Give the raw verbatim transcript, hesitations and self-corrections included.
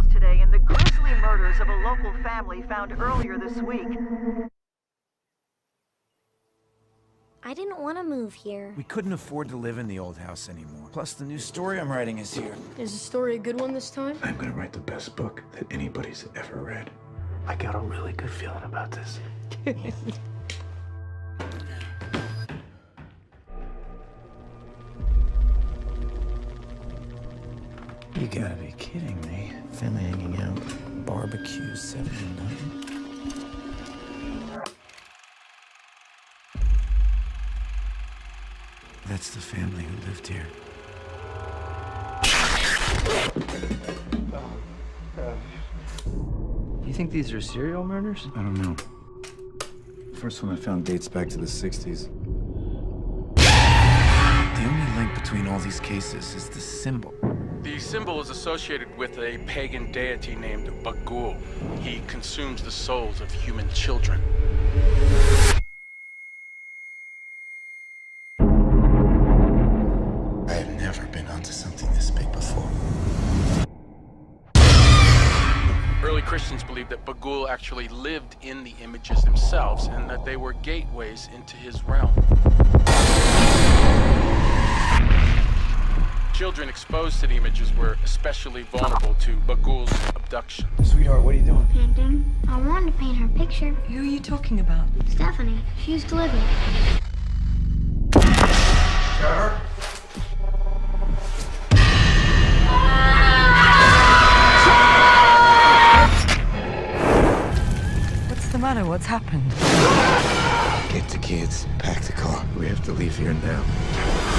details today in the grisly murders of a local family found earlier this week. I didn't want to move here. We couldn't afford to live in the old house anymore. Plus, the new story I'm writing is here. Is the story a good one this time? I'm gonna write the best book that anybody's ever read. I got a really good feeling about this. You gotta be kidding me. Family hanging out. Barbecue seventy-nine. That's the family who lived here. You think these are serial murders? I don't know. First one I found dates back to the sixties. The only link between all these cases is the symbol. The symbol is associated with a pagan deity named Bughuul. He consumes the souls of human children. I have never been onto something this big before. Early Christians believed that Bughuul actually lived in the images themselves and that they were gateways into his realm. Children exposed to the images were especially vulnerable to Bughuul's abduction. Sweetheart, what are you doing? Painting. I wanted to paint her picture. Who are you talking about? Stephanie. She used to live here. Trevor? What's the matter? What's happened? Get the kids, pack the car. We have to leave here now.